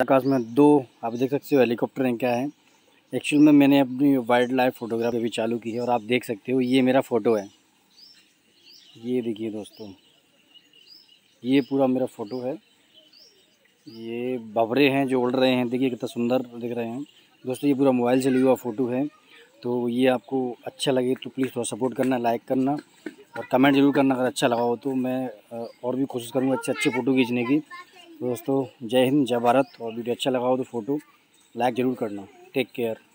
आकाश में दो आप देख सकते हो हेलीकॉप्टर हैं क्या है। एक्चुअल में मैंने अपनी वाइल्ड लाइफ फोटोग्राफी अभी चालू की है और आप देख सकते हो ये मेरा फ़ोटो है। ये देखिए दोस्तों, ये पूरा मेरा फ़ोटो है। ये भंवरे हैं जो उड़ रहे हैं, देखिए कितना सुंदर दिख रहे हैं दोस्तों। ये पूरा मोबाइल से लिया हुआ फ़ोटो है। तो ये आपको अच्छा लगे तो प्लीज़ थोड़ा सपोर्ट करना, लाइक करना और कमेंट ज़रूर करना अगर अच्छा लगा हो तो। मैं और भी कोशिश करूँगा अच्छे अच्छे फ़ोटो खींचने की। तो दोस्तों जय हिंद, जय भारत। और वीडियो अच्छा लगा हो तो फ़ोटो लाइक ज़रूर करना। Take care.